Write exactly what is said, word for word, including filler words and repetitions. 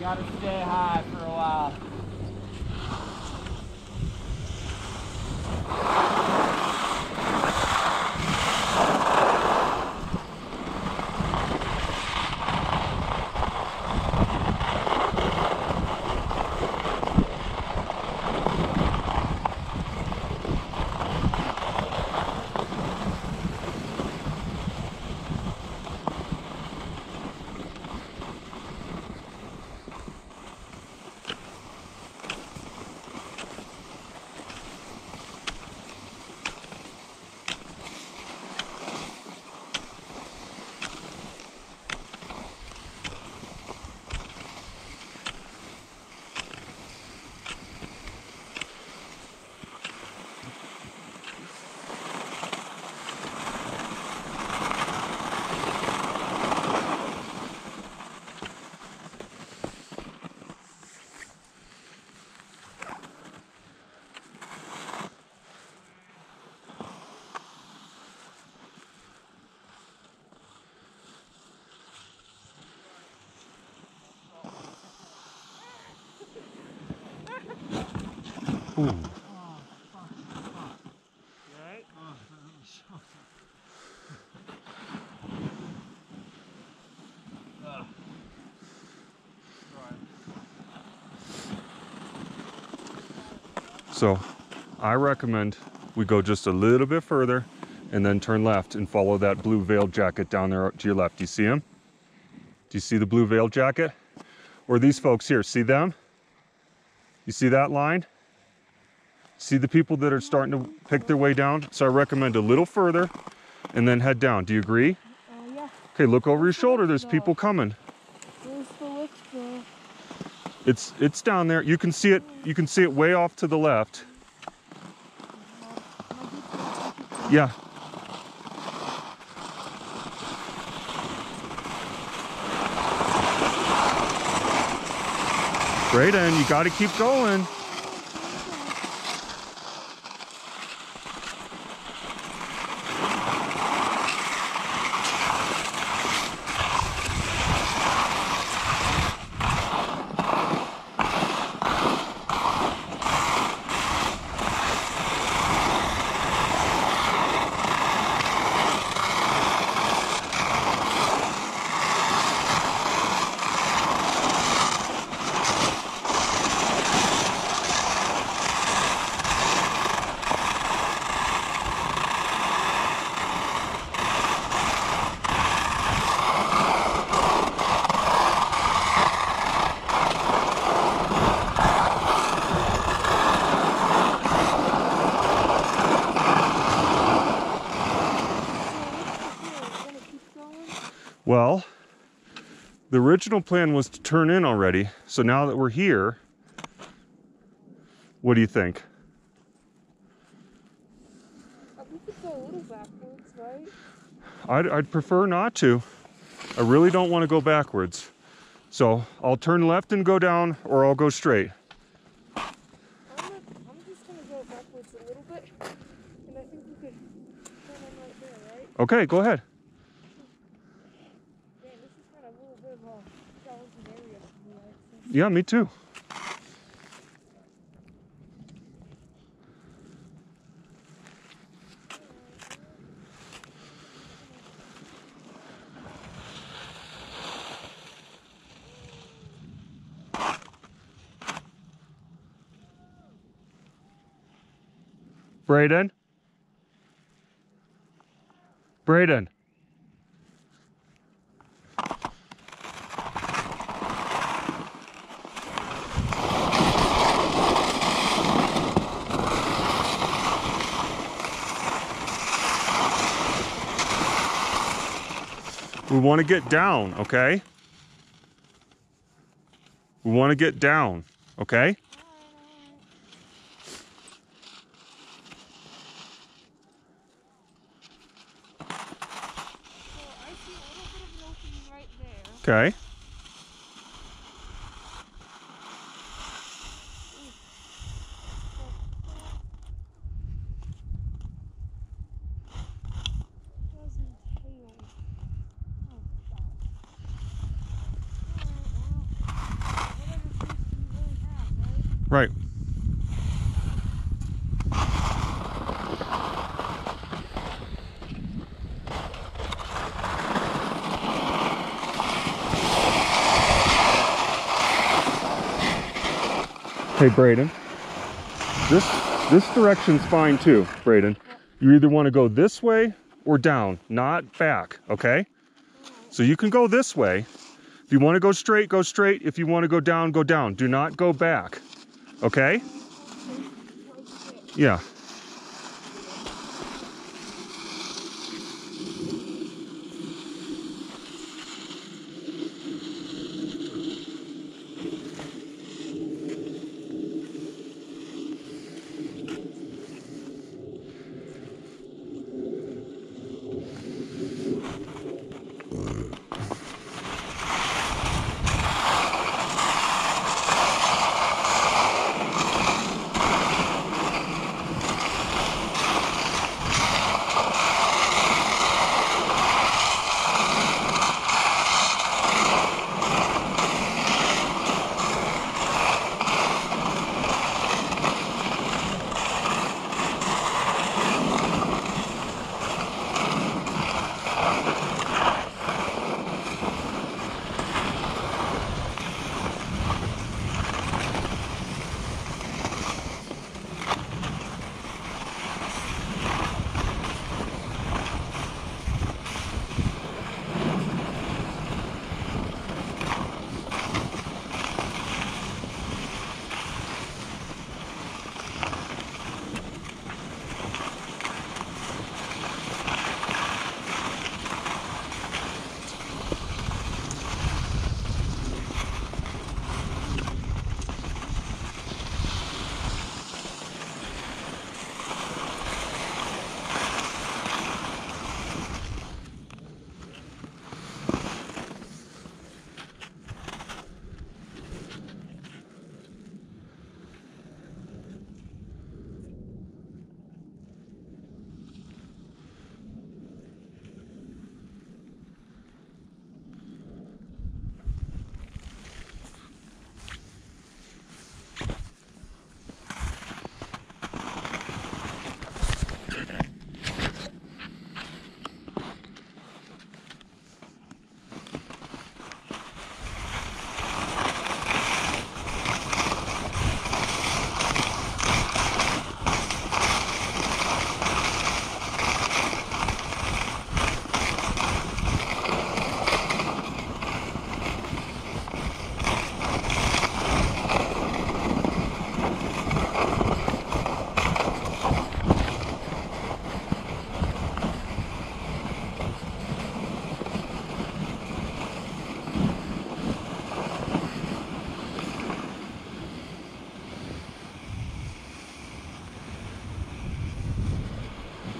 gotta stay high for a while. Ooh. Oh, fuck, fuck. You alright? Oh, uh. So I recommend we go just a little bit further and then turn left and follow that blue veil jacket down there to your left. Do you see him? Do you see the blue veil jacket? Or these folks here, see them? You see that line? See the people that are starting to pick their way down? So I recommend a little further and then head down. Do you agree? Oh, uh, yeah. Okay, look over your shoulder. There's people coming. Where's the lift go? It's it's down there. You can see it. You can see it way off to the left. Yeah. Brayden, you got to keep going. Well, the original plan was to turn in already. So now that we're here, what do you think? We could go a little backwards, right? I'd, I'd prefer not to. I really don't want to go backwards. So I'll turn left and go down, or I'll go straight. I'm, gonna, I'm just going to go backwards a little bit, and I think we could turn in right there, right? Okay, go ahead. Man, this is kind of a little bit of a challenging area for me, I think. Yeah, me too. Brayden? Brayden? We want to get down, okay? We want to get down, okay? Okay. Right. Hey, Braden. This this direction's fine too, Braden. You either want to go this way or down, not back, okay? So you can go this way. If you want to go straight, go straight. If you want to go down, go down. Do not go back, okay? Yeah.